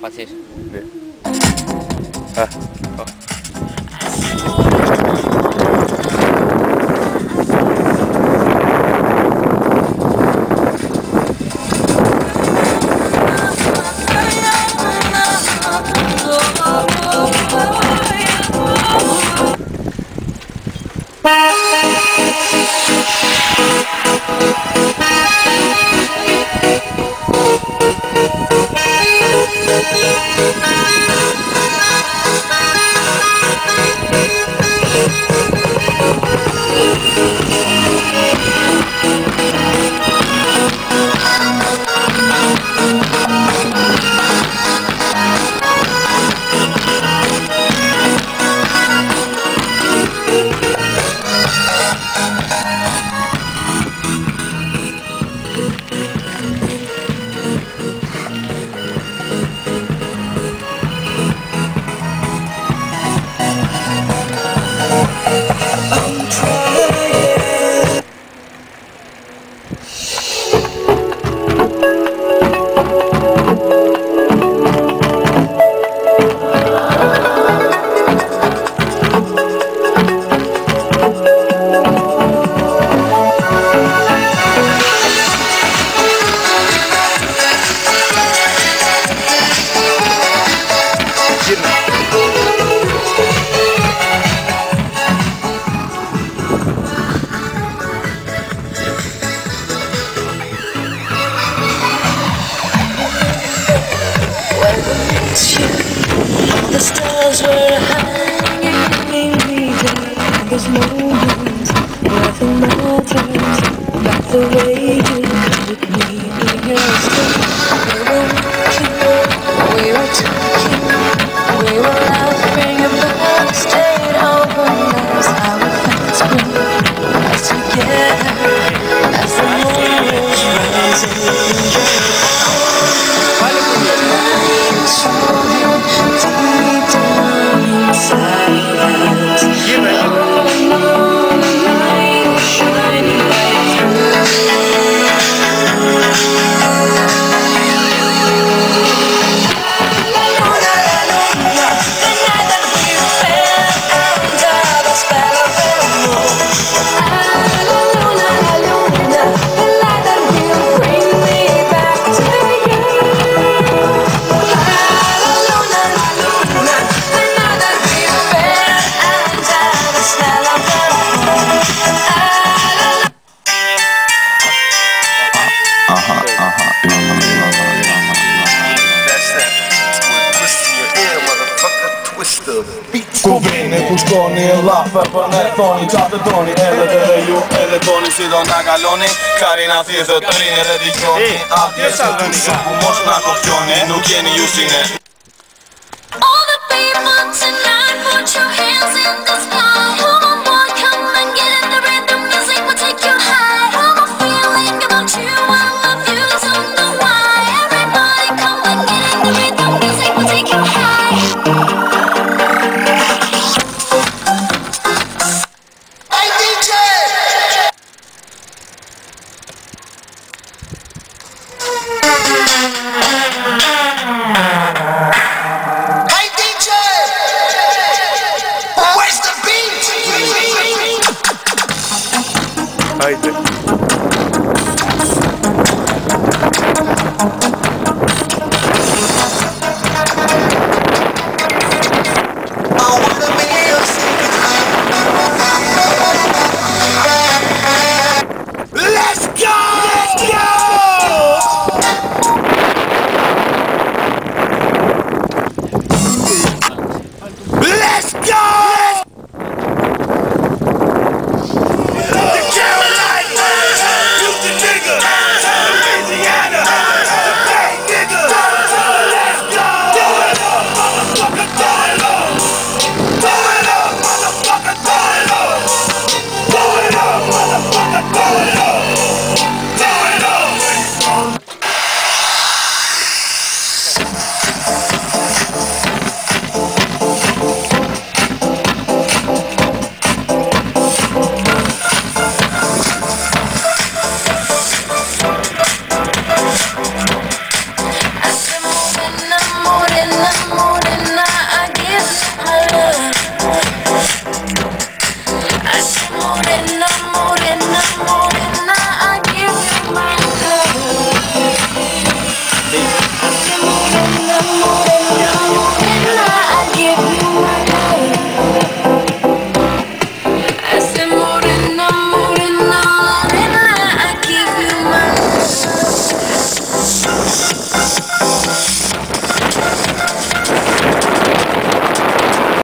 Pasis. Oh. The stars were hanging me down. There's moments, nothing matters like the way you look at me in your skin. We were walking, we were talking, we were laughing about stayed open as our thoughts grew as together as the moon was rising. Kuvini ku shkoni e lafe për ne thoni qatë doni edhe të dhe ju edhe toni si do nga galoni Karina thjesë të rinë edhe dikoni Atje sa të shumë mosh nga kopqoni nuk jeni ju si ne All the people tonight put your hands in the sky.